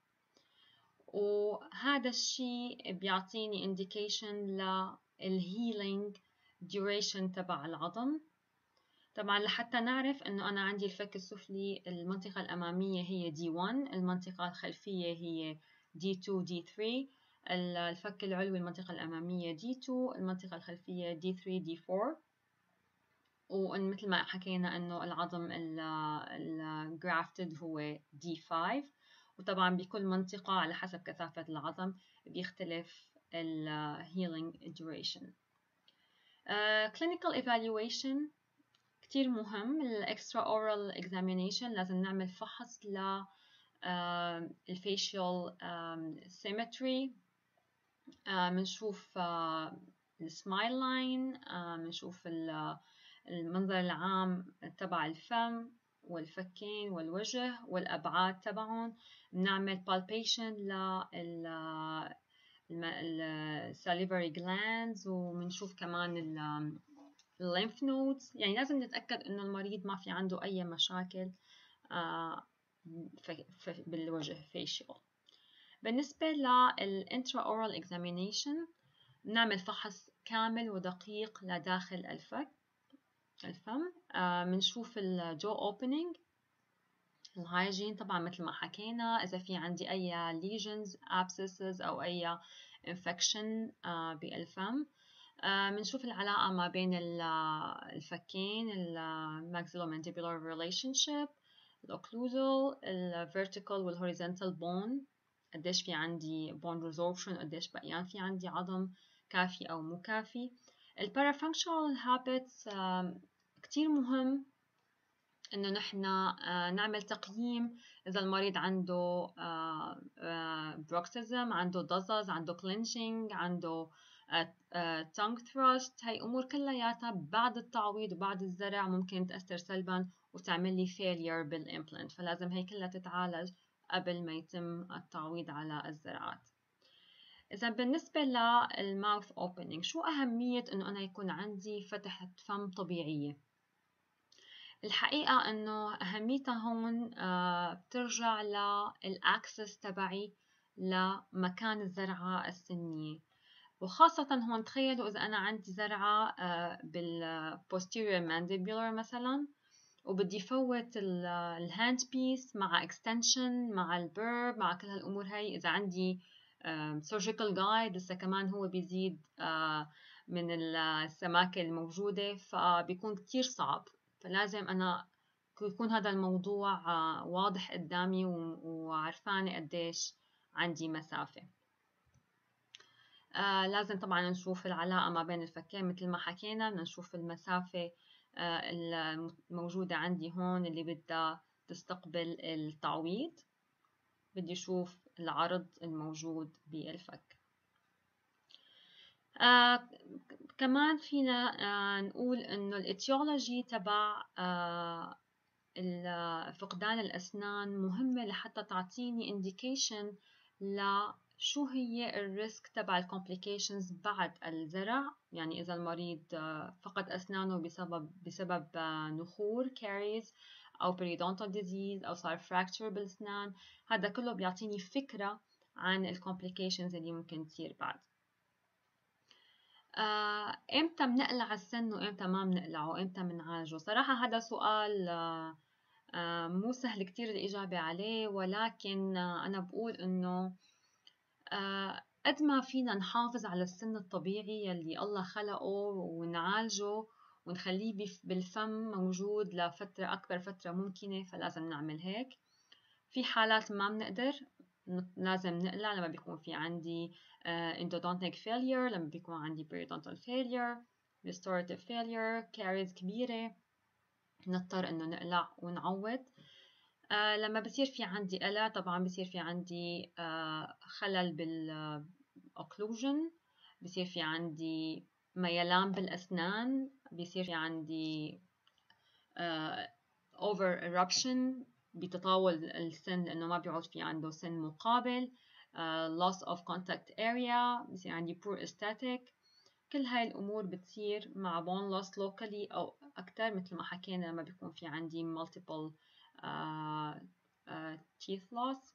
وهذا الشيء بيعطيني indication للهيلينج duration تبع العظم. طبعا لحتى نعرف انه انا عندي الفك السفلي المنطقة الامامية هي دي واحد، المنطقة الخلفية هي دي اثنين دي ثلاثة، الفك العلوي المنطقة الامامية دي اثنين، المنطقة الخلفية دي ثلاثة دي أربعة. ومثل ما حكينا انه العظم الجرافتد هو دي خمسة. وطبعا بكل منطقة على حسب كثافة العظم بيختلف ال healing duration. uh, clinical evaluation كتير مهم. ال extraoral examination لازم نعمل فحص ل uh, facial um, symmetry. بنشوف uh, السمايل لاين، بنشوف المنظر العام تبع الفم والفكين والوجه والأبعاد تبعهم. بنعمل palpation لل salivary glands، وبنشوف كمان الليمف نودز، يعني لازم نتأكد إنه المريض ما في عنده أي مشاكل آه بالوجه facial. بالنسبة للإنترا أورال إكزامينيشن نعمل فحص كامل ودقيق لداخل الفك الفم. بنشوف آه الجو أوبننج، الهايجين طبعا مثل ما حكينا، إذا في عندي أي lesions abscesses أو أي infection آه بالفم. بنشوف آه العلاقة ما بين الفكين، ال maxillomandibular relationship، الأوكلوزال، ال vertical وال horizontal bone، قديش في عندي bone resorption، قديش بقيان في عندي عظم كافي أو مو كافي. ال parafunctional habits كتير مهم إنه نحن نعمل تقييم إذا المريض عنده bruxism، عنده ضزز، عنده clenching، عنده tongue thrust. هاي أمور كلياتها بعد التعويض وبعد الزرع ممكن تأثر سلبا وتعمل لي failure بالإمبلانت، فلازم هي كلها تتعالج قبل ما يتم التعويض على الزرعات. إذا بالنسبة للماوث opening، شو أهمية إنه أنا يكون عندي فتحة فم طبيعية؟ الحقيقة إنه أهميتها هون بترجع للأكسس تبعي لمكان الزرعة السنية، وخاصة هون تخيلوا إذا أنا عندي زرعة بال posterior mandibular مثلا، وبدي فوت الهاند بيس مع extension مع البيرب مع كل هالأمور هاي. إذا عندي surgical guide لسه كمان هو بيزيد من السماكة الموجودة، فبيكون كتير صعب. فلازم أنا يكون هذا الموضوع واضح قدامي وعرفانة قديش عندي مسافة. آه لازم طبعا نشوف العلاقة ما بين الفكين مثل ما حكينا، بدنا نشوف المسافة آه الموجودة عندي هون اللي بدها تستقبل التعويض، بدي أشوف العرض الموجود بالفك. آه كمان فينا آه نقول إنه الإتيولوجي تبع آه فقدان الأسنان مهمة لحتى تعطيني indication لشو هي الريسك تبع الكومبليكيشنز بعد الزرع. يعني إذا المريض فقد أسنانه بسبب بسبب نخور caries أو periodontal disease أو صار fracture بالأسنان، هذا كله بيعطيني فكرة عن الكومبليكيشنز اللي ممكن تصير بعد. آه، إمتى بنقلع السن وإمتى ما بنقلعه، إمتى بنعالجه؟ صراحة هذا سؤال آه آه مو سهل كتير الإجابة عليه، ولكن آه أنا بقول إنه آه قد ما فينا نحافظ على السن الطبيعي يلي الله خلقه ونعالجه ونخليه بالفم موجود لفترة أكبر فترة ممكنة، فلازم نعمل هيك. في حالات ما بنقدر، لازم نقلع لما بيكون في عندي uh, endodontic failure، لما بيكون عندي periodontal failure، restorative failure، caries كبيرة نضطر إنه نقلع ونعوض. uh, لما بصير في عندي قلع طبعا بصير في عندي uh, خلل بال occlusion، بصير في عندي ميلان بالأسنان، بصير في عندي uh, over eruption، بتطاول السن لأنه ما بيعود في عنده سن مقابل. uh, loss of contact area، بصير عندي poor aesthetic. كل هاي الأمور بتصير مع bone loss locally أو أكتر، مثل ما حكينا لما بيكون في عندي multiple uh, uh, teeth loss.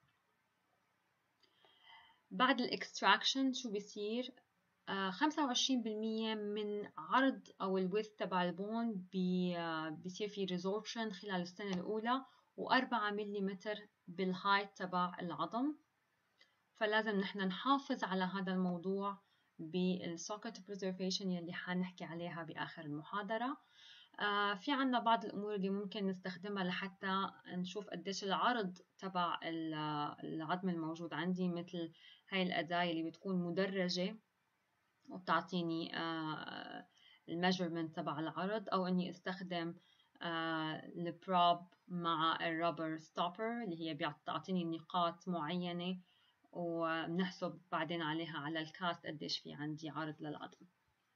بعد الاكستراكشن شو بيصير؟ uh, خمسة وعشرين بالمية من عرض أو الويث تبع البون بي, uh, بيصير في resorption خلال السنة الأولى، وأربعة مليمتر بالهايت تبع العظم. فلازم نحن نحافظ على هذا الموضوع بالsocket preservation يلي حنحكي عليها بآخر المحاضرة. آه في عنا بعض الأمور اللي ممكن نستخدمها لحتى نشوف قديش العرض تبع العظم الموجود عندي، مثل هاي الأداة اللي بتكون مدرجة وبتعطيني آه الميجرمنت تبع العرض، أو إني استخدم آه البروب مع الرابر ستوبر اللي هي بتعطيني نقاط معينة وبنحسب بعدين عليها على الكاست قديش في عندي عرض للعظم.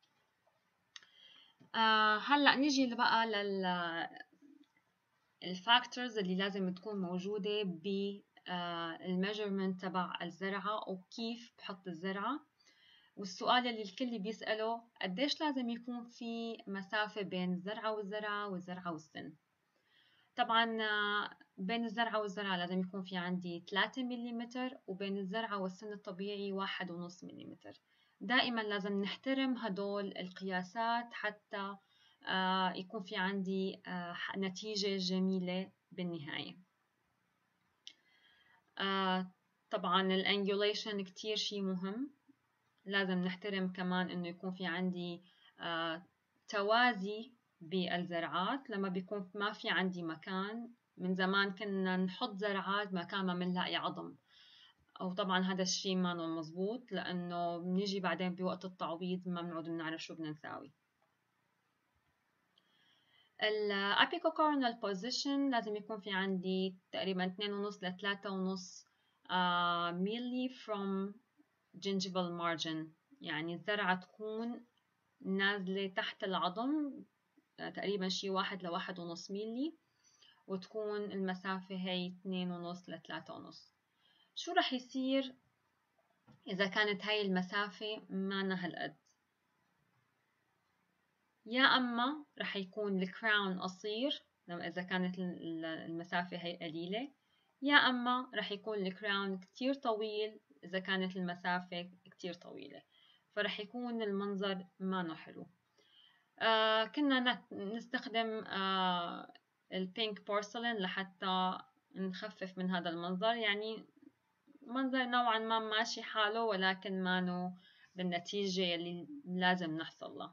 آه هلا نيجي بقى لل الفاكتورز اللي لازم تكون موجودة بالميجرمنت تبع الزرعة وكيف بحط الزرعة. والسؤال اللي الكل بيسأله قديش لازم يكون في مسافة بين الزرعة والزرعة والزرعة والسن. طبعا بين الزرعة والزرعة لازم يكون في عندي ثلاثة ملم، وبين الزرعة والسن الطبيعي واحد ونص ملم. دائما لازم نحترم هدول القياسات حتى يكون في عندي نتيجة جميلة بالنهاية. طبعا الانجوليشن كتير شي مهم، لازم نحترم كمان انه يكون في عندي توازي بالزرعات. لما بيكون ما في عندي مكان، من زمان كنا نحط زرعات مكان ما بنلاقي عظم، أو طبعا هذا الشيء ما مزبوط، لأنه بنيجي بعدين بوقت التعويض ما بنعود بنعرف شو بدنا نساوي. ال apicocoronal position لازم يكون في عندي تقريبا اثنين ونص ل ثلاثة ونص ميلي from gingival margin، يعني الزرعة تكون نازلة تحت العظم تقريبا شي واحد لواحد ونص ميلي، وتكون المسافة هي اثنين ونص لثلاثة ونص. شو رح يصير إذا كانت هاي المسافة ما هالقد؟ يا أما رح يكون الكراون قصير لما إذا كانت المسافة هي قليلة، يا أما رح يكون الكراون كتير طويل إذا كانت المسافة كتير طويلة، فرح يكون المنظر ما حلو. آه كنا نستخدم آه البينك بورسلين لحتى نخفف من هذا المنظر، يعني منظر نوعا ما ماشي حاله ولكن ما بالنتيجة اللي لازم نحصل لها.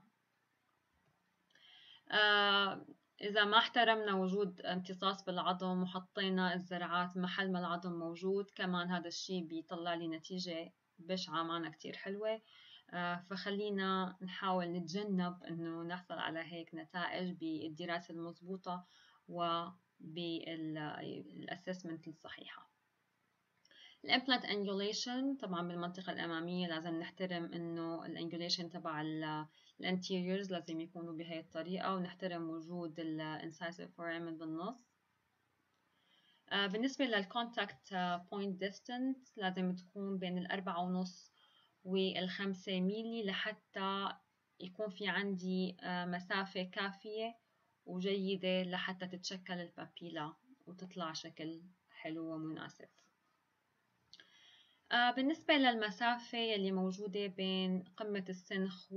آه إذا ما احترمنا وجود امتصاص بالعظم وحطينا الزرعات محل ما العظم موجود، كمان هذا الشيء بيطلع لي نتيجة بشعة معنا كتير حلوة. آه فخلينا نحاول نتجنب إنه نحصل على هيك نتائج بالدراسة المضبوطة وبالأسسمنت الصحيحة. الامبلانت انجوليشن طبعا بالمنطقة الأمامية لازم نحترم إنه الانجوليشن تبع الانتيريورز لازم يكونوا بهي الطريقة، ونحترم وجود الانسايسيف فورامين بالنص. آه بالنسبة للكونتاكت بوينت ديستنس لازم تكون بين الأربعة ونص والخمسة ميلي لحتى يكون في عندي آه مسافة كافية وجيدة لحتى تتشكل البابيلا وتطلع شكل حلو ومناسب. بالنسبة للمسافة يلي موجودة بين قمة السنخ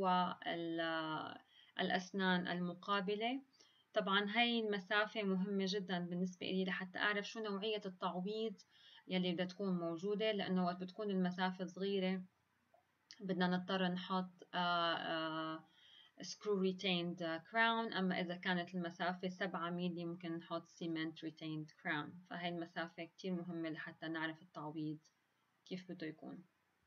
والأسنان المقابلة، طبعا هاي المسافة مهمة جدا بالنسبة لي لحتى أعرف شو نوعية التعويض يلي بدها تكون موجودة، لأنه وقت بتكون المسافة صغيرة بدنا نضطر نحط screw retained crown، أما إذا كانت المسافة سبعة ميلي ممكن نحط cement retained crown. فهاي المسافة كتير مهمة لحتى نعرف التعويض كيف بده يكون.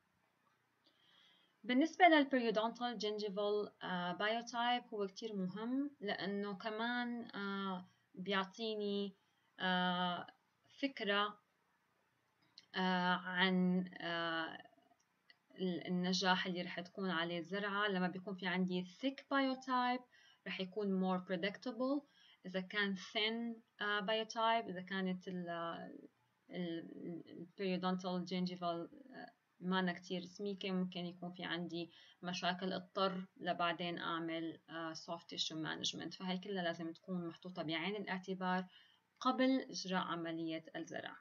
بالنسبة للبريودونتال جينجيفال بايوتايب هو كتير مهم، لأنه كمان uh, بيعطيني uh, فكرة uh, عن uh, النجاح اللي رح تكون عليه الزرعة. لما بيكون في عندي thick biotype رح يكون more predictable، إذا كان thin uh, biotype إذا كانت البريودونتال جينجيفال مانا كتير سميكة ممكن يكون في عندي مشاكل اضطر لبعدين أعمل soft tissue management. فهي كلها لازم تكون محطوطة بعين الاعتبار قبل إجراء عملية الزرع.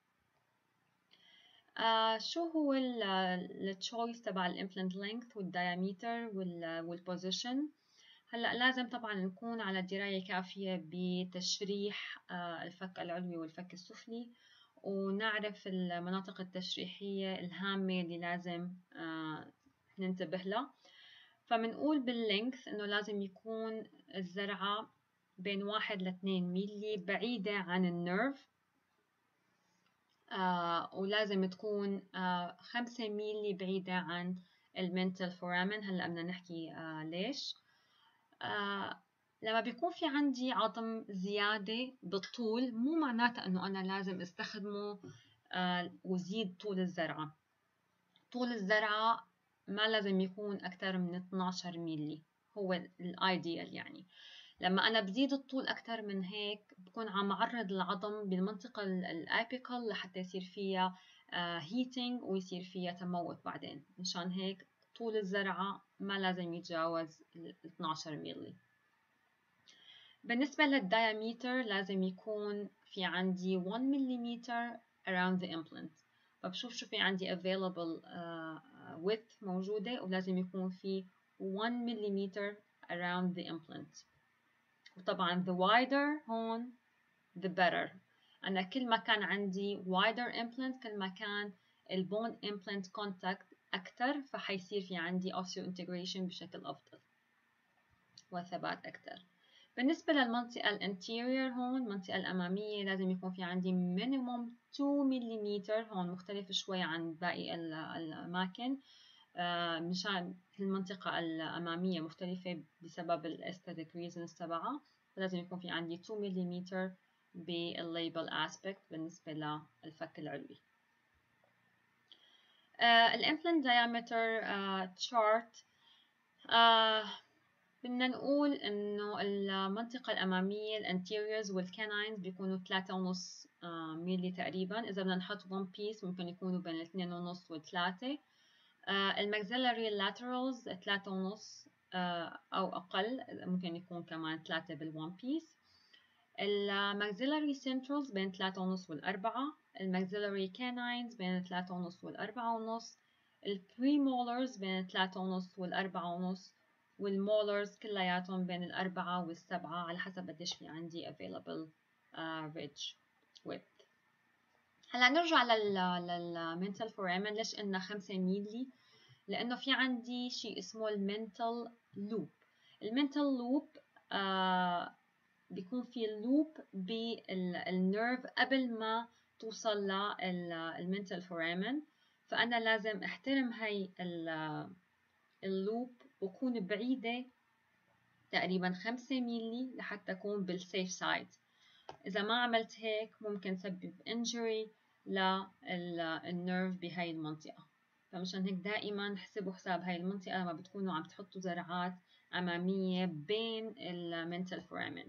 آه شو هو التشويس تبع الامبلانت لينث والدايمتر والبوزيشن؟ هلا لازم طبعا نكون على دراية كافية بتشريح آه الفك العلوي والفك السفلي، ونعرف المناطق التشريحية الهامة اللي لازم آه ننتبه لها. فمنقول باللينث إنه لازم يكون الزرعة بين واحد لاثنين ميلي بعيدة عن النيرف، آه ولازم تكون آه خمسة ميلي بعيدة عن المنتال فورامين. هلأ بدنا نحكي آه ليش. آه لما بيكون في عندي عظم زيادة بالطول مو معناتها أنه أنا لازم استخدمه آه وزيد طول الزرعة. طول الزرعة ما لازم يكون أكثر من اثناشر ميلي، هو الأيديال. يعني لما أنا بزيد الطول أكثر من هيك بكون عم أعرض العظم بالمنطقة الأبيكال لحتى يصير فيها هيتينج ويصير فيها تموت بعدين. مشان هيك طول الزرعة ما لازم يتجاوز اثني عشر مللي. بالنسبة للدايمتر لازم يكون في عندي واحد ملم around the implant. فبشوف شو في عندي available uh, width موجودة، ولازم يكون في واحد ملم around the implant. وطبعا the wider هون the better. أنا كل ما كان عندي wider implant كل ما كان البون implant contact أكتر، فحيصير في عندي osseointegration بشكل أفضل وثبات أكتر. بالنسبة للمنطقة الانتيريور هون المنطقة الأمامية لازم يكون في عندي minimum اثنين ملم. هون مختلف شوي عن باقي الأماكن آه مشان المنطقة الأمامية مختلفة بسبب الأستاتيك reasons تبعها، فلازم يكون في عندي اثنين ملم بالليبل aspect بالنسبة للفك العلوي. آه الإمبلانت diameter آه chart آه بدنا نقول إنه المنطقة الأمامية الانتيريورز والكاناينز بيكونوا ثلاثة ونص ميلي تقريبا. إذا بدنا نحط one piece ممكن يكونوا بين اثنين ونص وثلاثة. الماكسيلاري لاترالز ثلاثة ونص أو أقل، ممكن يكون كمان ثلاثة بالون بيس. الماكسيلاري سنترالز بين ثلاثة ونص والأربعة. الماكسيلاري كاناينز بين ثلاثة ونص والأربعة ونص. البريمولرز بين ثلاثة ونص والأربعة ونص. والمولرز كلياتهم بين الأربعة والسبعة على حسب قديش في عندي available uh, ridge width. هلا نرجع لل للمنتال foramen. ليش قلنا خمسة ميلي؟ لأنه في عندي شيء اسمه المنتال لوب. المنتال لوب آه بيكون في اللوب بالنيرف قبل ما توصل للمنتال foramen، فأنا لازم أحترم هاي اللوب وكون بعيدة تقريبا خمسة ميلي لحتى أكون بالسيف سايد. إذا ما عملت هيك ممكن تسبب injury للنيرف بهاي المنطقة. فمشان هيك دائما حسبوا حساب هاي المنطقة لما بتكونوا عم تحطوا زرعات أمامية بين المنتال foramen.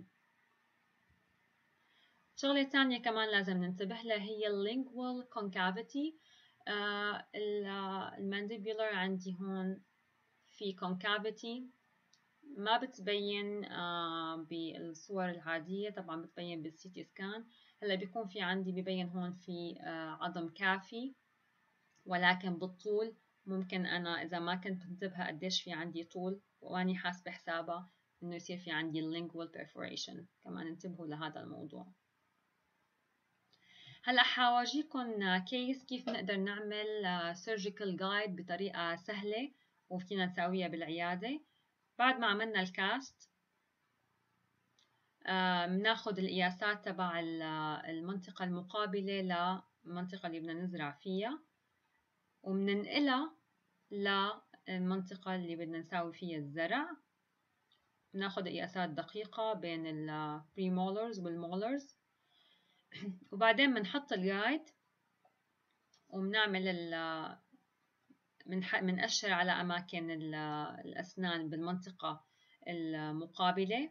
شغلة تانية كمان لازم ننتبه لها هي lingual concavity. آه المانديبولار عندي هون في concavity ما بتبين آه بالصور العادية، طبعا بتبين بالسي تي سكان. هلا بيكون في عندي ببين هون في آه عظم كافي، ولكن بالطول ممكن أنا إذا ما كنت منتبهة قديش في عندي طول وأني حاسبة حسابها إنه يصير في عندي lingual perforation. كمان انتبهوا لهذا الموضوع. هلا حواجيكم كيس كيف نقدر نعمل surgical guide بطريقة سهلة وفينا نساويها بالعيادة. بعد ما عملنا الكاست بناخد القياسات تبع المنطقة المقابلة للمنطقة اللي بدنا نزرع فيها، وبننقلها للمنطقة اللي بدنا نساوي فيها الزرع. بناخد قياسات دقيقة بين البريمولرز والمولرز، وبعدين بنحط الجايد وبنعمل ال بنقشر على أماكن الأسنان بالمنطقة المقابلة،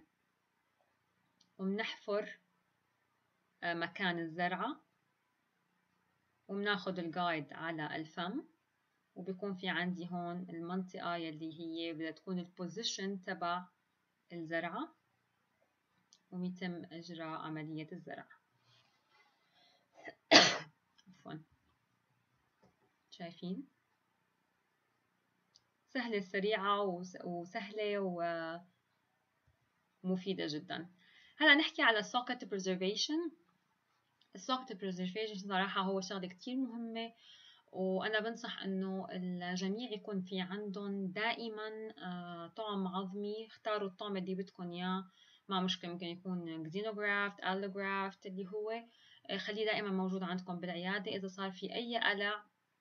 وبنحفر مكان الزرعة، وبناخد الجايد على الفم، وبيكون في عندي هون المنطقة يلي هي بدها تكون البوزيشن تبع الزرعة، وبيتم إجراء عملية الزرع. عفوا، شايفين؟ سهلة سريعة وسهلة ومفيدة جدا. هلا نحكي على socket preservation. الsocket preservation صراحة هو شغلة كتير مهمة، وأنا بنصح إنه الجميع يكون في عندهم دائما طعم عظمي. اختاروا الطعم اللي بدكم إياه، ما مشكلة، ممكن يكون xenograft allograft اللي هو خليه دائما موجود عندكم بالعيادة. إذا صار في أي قلع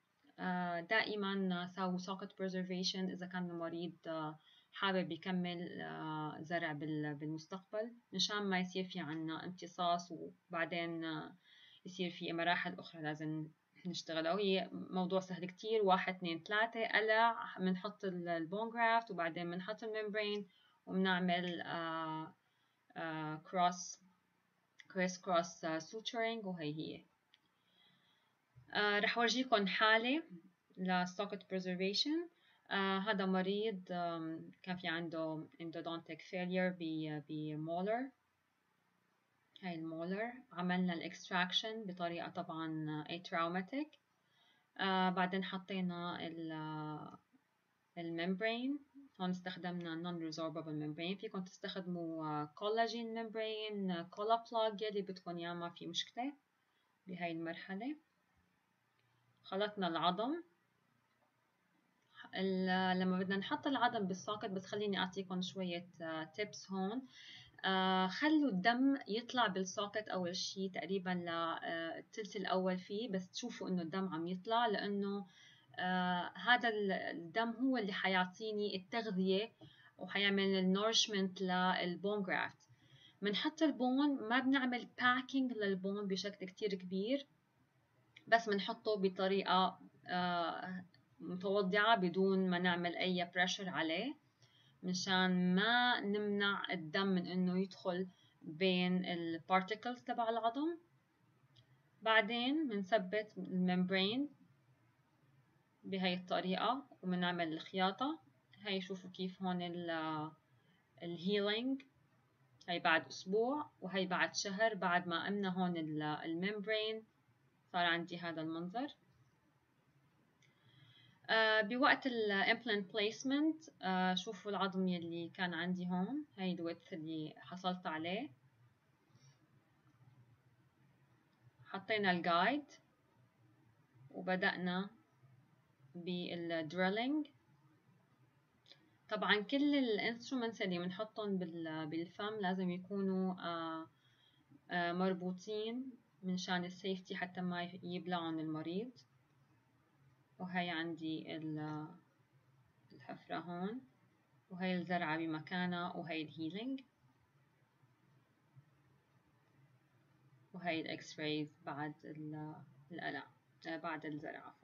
دائما ساووا socket preservation إذا كان المريض حابب يكمل زرع بالمستقبل، مشان ما يصير في عنا امتصاص وبعدين يصير في مراحل أخرى لازم نشتغلها. وهي موضوع سهل كتير، واحد اثنين ثلاثة قلع، بنحط البون جرافت وبعدين بنحط الممبرين وبنعمل كروس كريس كروس سوتشرينج. وهي هي آه رح ورجيكم حالة للسوكت preservation. آه هذا مريض كان في عنده endodontic failure بمولر. هاي المولر عملنا الاكستراكشن بطريقة طبعا atraumatic. آه بعدين حطينا الممبرين. هون استخدمنا non-resorbable membrane. فيكم تستخدموا collagen membrane, colla plug يلي بدكم يا ما في مشكلة بهاي المرحلة. خلطنا العظم. لما بدنا نحط العظم بالساقط، بس خليني أعطيكم شوية tips هون. آه خلوا الدم يطلع بالساقط أول شي تقريبا للثلث الأول فيه، بس تشوفوا إنه الدم عم يطلع، لأنه آه هذا الدم هو اللي حيعطيني التغذية وحيعمل النورشمنت للبون جرافت. بنحط البون، ما بنعمل باكينج للبون بشكل كتير كبير، بس بنحطه بطريقة آه متوضعة بدون ما نعمل أي بريشر عليه، مشان ما نمنع الدم من إنه يدخل بين البارتيكلز تبع العظم. بعدين بنثبت الممبرين بهاي الطريقة وبنعمل الخياطة. هاي شوفوا كيف هون الهيلينج. هاي بعد أسبوع وهي بعد شهر بعد ما قمنا هون الممبرين صار عندي هذا المنظر. آه بوقت الامبلانت بليسمنت آه شوفوا العظم يلي كان عندي هون. هاي الويدث اللي حصلت عليه. حطينا الجايد وبدأنا بالدريلينج. طبعا كل الانسترومنتس اللي بنحطهم بالفم لازم يكونوا آه آه مربوطين منشان السيفتي حتى ما يبلعون المريض. وهي عندي الحفرة هون، وهي الزرعة بمكانها، وهي الهيلينج، وهي الاكس رايز بعد القلع بعد الزرعة.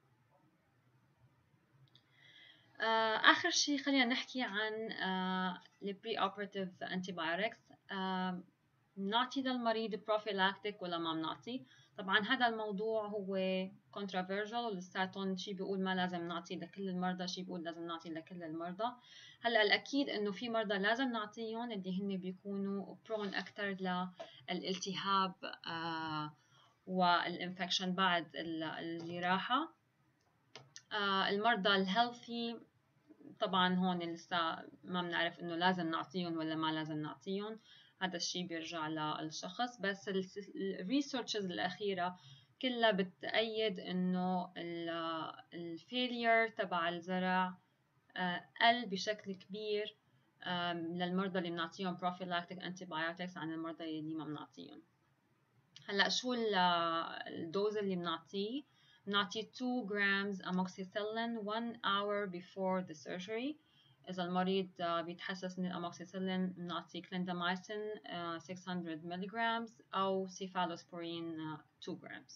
آخر شيء خلينا نحكي عن البري اوبراتيف انتيبيوتكس. بنعطي للمريض بروفيلاكتيك ولا ما بنعطي؟ طبعا هذا الموضوع هو controversial، ولساتهم شيء بيقول ما لازم نعطي لكل المرضى، شيء بيقول لازم نعطي لكل المرضى. هلا الأكيد إنه في مرضى لازم نعطيهم اللي هن بيكونوا prone أكثر للالتهاب آه والإنفكشن بعد الجراحة. آه المرضى الهيلثي طبعا هون لسه ما بنعرف إنه لازم نعطيهم ولا ما لازم نعطيهم، هذا الشيء بيرجع للشخص. بس الريسيرشز الأخيرة كلها بتأيد إنه الفيلير تبع الزرع قل بشكل كبير للمرضى اللي بنعطيهم prophylactic antibiotics عن المرضى اللي ما بنعطيهم. هلا شو الدوز اللي بنعطيه؟ بنعطي two grams amoxicillin one hour before the surgery. إذا المريض بيتحسس من الأموكسيسيلين بنعطي كليندامايسين six hundred milligrams أو سيفالوسبورين two grams.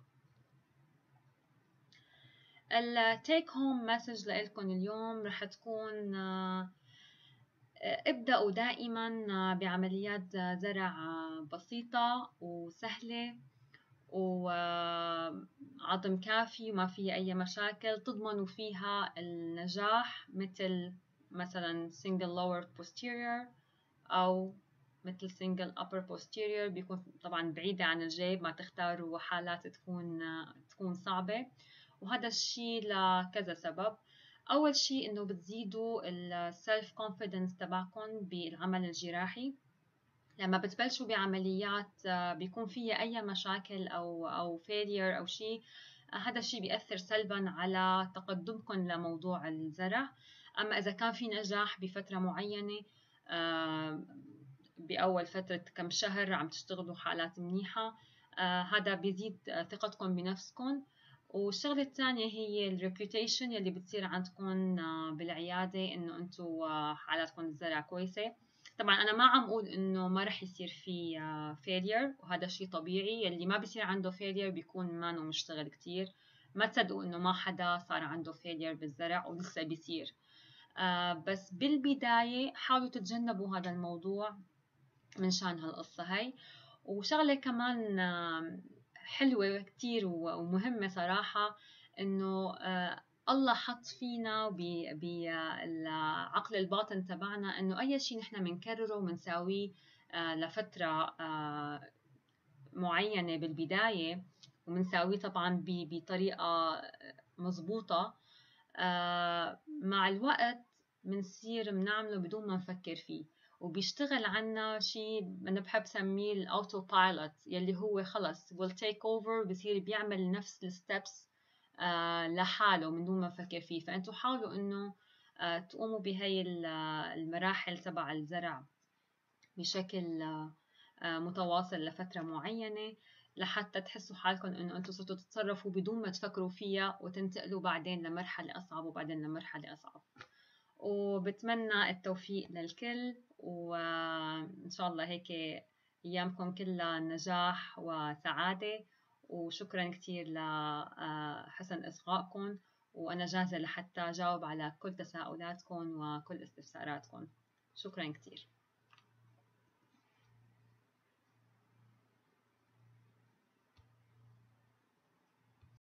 التيك هوم مسج لكم اليوم رح تكون ابدأوا دائما بعمليات زرع بسيطة وسهلة وعظم كافي وما فيها أي مشاكل تضمنوا فيها النجاح، مثل مثلا single lower posterior أو مثل single upper posterior. بيكون طبعا بعيدة عن الجيب، ما تختاروا حالات تكون تكون صعبة، وهذا الشيء لكذا سبب. أول شيء إنه بتزيدوا السلف كونفيدنس تبعكم بالعمل الجراحي. لما بتبلشوا بعمليات بيكون فيها أي مشاكل أو أو failure أو شيء، هذا الشيء بيأثر سلبا على تقدمكم لموضوع الزرع. أما إذا كان في نجاح بفترة معينة، بأول فترة كم شهر عم تشتغلوا حالات منيحة، هذا بيزيد ثقتكم بنفسكم. والشغلة الثانية هي الريبيوتيشن يلي بتصير عندكم بالعيادة، إنه أنتم حالاتكم الزرع كويسة. طبعا أنا ما عم أقول إنه ما رح يصير في failure، وهذا شيء طبيعي. يلي ما بيصير عنده failure بيكون ما نو مشتغل كتير. ما تصدقوا إنه ما حدا صار عنده failure بالزرع ولسه بيصير. آه بس بالبداية حاولوا تتجنبوا هذا الموضوع من شان هالقصة هاي. وشغلة كمان حلوة كتير ومهمة صراحة، إنه الله حط فينا بالعقل الباطن تبعنا إنه أي شيء نحن بنكرره وبنساويه لفترة معينة بالبداية، وبنساويه طبعا بطريقة مضبوطة، مع الوقت بنصير بنعمله بدون ما نفكر فيه، وبيشتغل عنا شيء أنا بحب سميه الأوتو بايلوت، يلي هو خلص will take over، بصير بيعمل نفس الستبس لحاله من دون ما نفكر فيه. فأنتوا حاولوا إنه تقوموا بهاي المراحل تبع الزرع بشكل متواصل لفترة معينة، لحتى تحسوا حالكم إنه أنتوا صرتوا تتصرفوا بدون ما تفكروا فيها، وتنتقلوا بعدين لمرحلة أصعب وبعدين لمرحلة أصعب. وبتمنى التوفيق للكل، وإن شاء الله هيك أيامكم كلها نجاح وسعادة. وشكرا كتير لحسن إصغائكم، وأنا جاهزة لحتى جاوب على كل تساؤلاتكم وكل استفساراتكم. شكرا كتير.